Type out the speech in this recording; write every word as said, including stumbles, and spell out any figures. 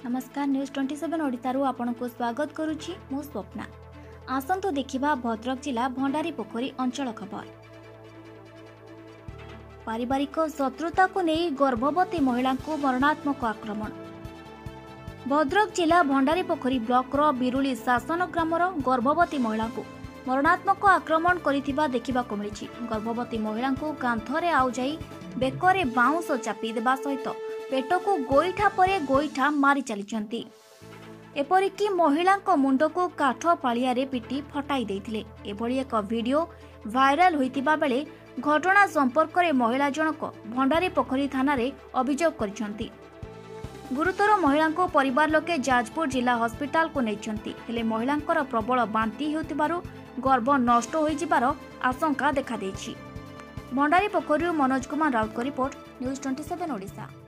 नमस्कार news twenty seven Odisha रु आपनको स्वागत करुछि मु स्वप्ना। आसंतु देखिबा भद्रक जिला भंडारी पोखरी अंचल खबर। पारिवारिक शत्रुता को नहीं गर्भवती महिला को मरणात्मक आक्रमण। भद्रक जिला भंडारी पोखरी ब्लॉक रो बिरुली शासन ग्रामर गर्भवती महिला को मरणात्मक आक्रमण करिथिबा देखिबाको मिलिछि। गर्भवती महिला को कांथरे आउजाई बेकरे बाउंस चापी देबा सहित पेट को गोईठा परे गोईठा मारी चलीचंती। एपरिकी महिला मुंड को काठ फाड़िया पिटी फटाई देथिले। एभली एक वीडियो वायरल होइतिबा बेले घटना संपर्क में महिला जनक भंडारी पोखरी थाना रे अभियोग करिसंती। गुरुतर महिला को परिवार लोके जाजपुर जिला हॉस्पिटल को नैचंती। हेले महिलांकर प्रबल बांती हेउतिबारु गर्भ नष्ट होई जिबार आशंका देखा देछि। भंडारी पोखरी मनोज कुमार राउत को report news twenty seven Odisha.